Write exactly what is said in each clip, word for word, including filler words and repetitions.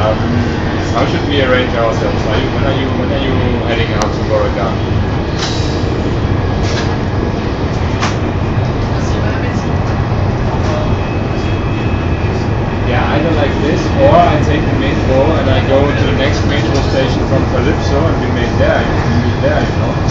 Um, how should we arrange ourselves? Are you, when are you when are you heading out to Boracay? Yeah, either like this, or I take the metro and I go to the next metro station from Calypso and we meet there. We meet there, you know.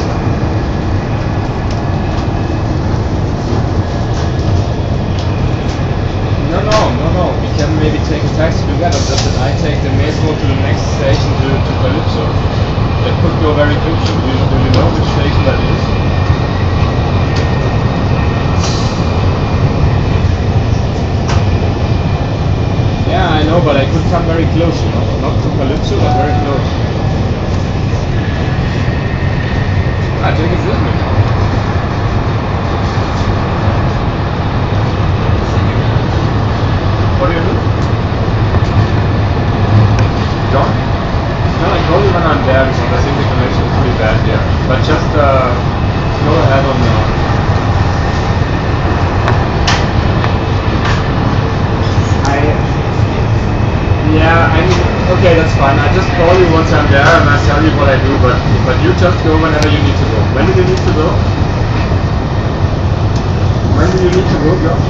No, no, no, no. We can maybe take a taxi together. Just that I take the metro to the next station to, to Calypso. That could go very quickly. Do you, do you know which station that is? Yeah, I know, but I could come very close, you know. Not to Calypso, but very close. I take it with me. What do you do? John? No, I call you when I'm there because I think the connection is pretty bad here. But just uh, go ahead on the... I... Yeah, I mean, okay, that's fine. I just call you once I'm there and I tell you what I do, but, but you just go whenever you need to go. When do you need to go? When do you need to go, John?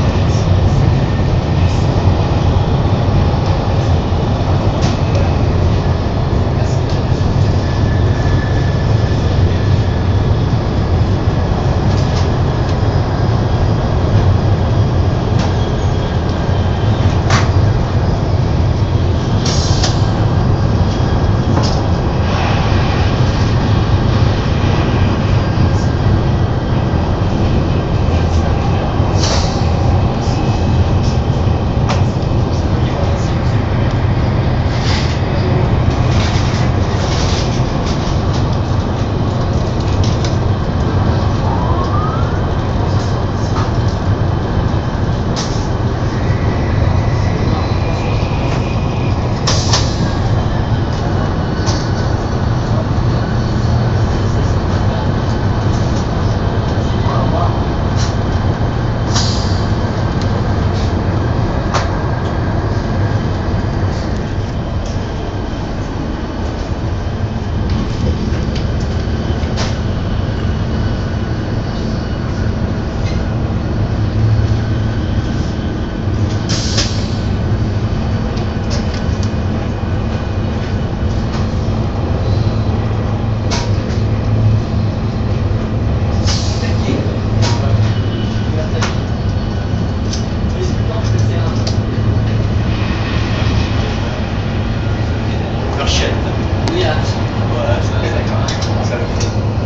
Prochaine. Oui, ouais, c'est d'accord.